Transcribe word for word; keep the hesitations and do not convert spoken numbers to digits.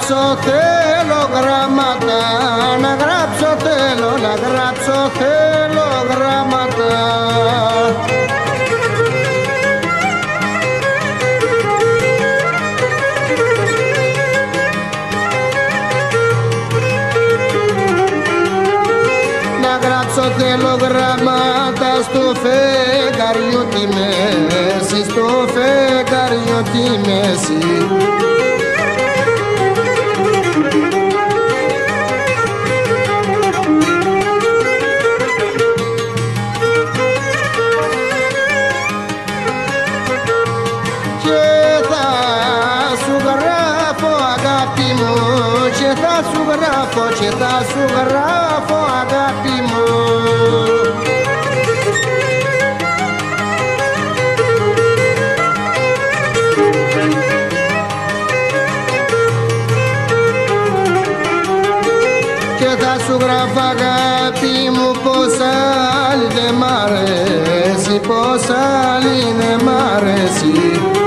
γράψω θέλω γράμματα, να γράψω θέλω, να γράψω θέλω γράμματα. Να γράψω θέλω γράμματα στο φεγγαριό τη μέση, στο φεγγαριό τη μέση. Και θα σου γράφω, και θα σου γράφω αγάπη μου. Και θα σου γράφω αγάπη μου πως άλλη δεν μ' αρέσει, πως άλλη δεν μ' αρέσει.